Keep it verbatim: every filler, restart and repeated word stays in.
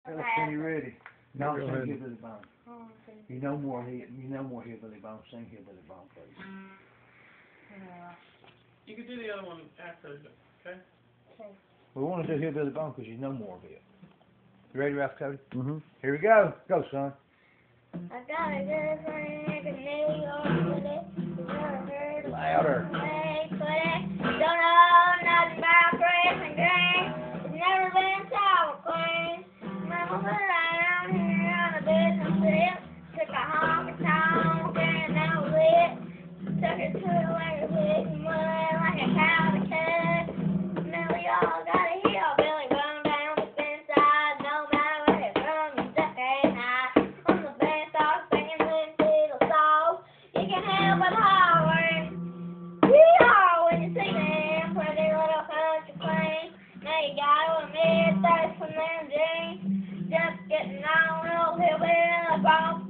Tell us when you're ready. No, Go sing ahead. Hillbilly Bone. Oh, okay. You know more, he- you know more Hillbilly Bone. Sing Hillbilly Bone, please. Yeah. You can do the other one after, okay? Okay. We want to do Hillbilly Bone because you know more of it. You ready, Ralph Cody? Mm-hmm. Here we go. Go, son. I got a good friend in New York City. Never heard of Louder. Hey, City. Don't know nothing about Christmas Green. It's never been sour cream. Mama went around here on a business trip. Took a honky tonk and that was it. Took her to the lake with mud like a cow to cut. Now we all got a hillbilly bone down the fence side. No matter where you're from, you duck ain't high. On the band start singing with little songs. You can help but holler. Yee-haw when you see them pretty little country queens. Now you gotta admit thirst from them jeans. Just getting on a little hillbilly bone.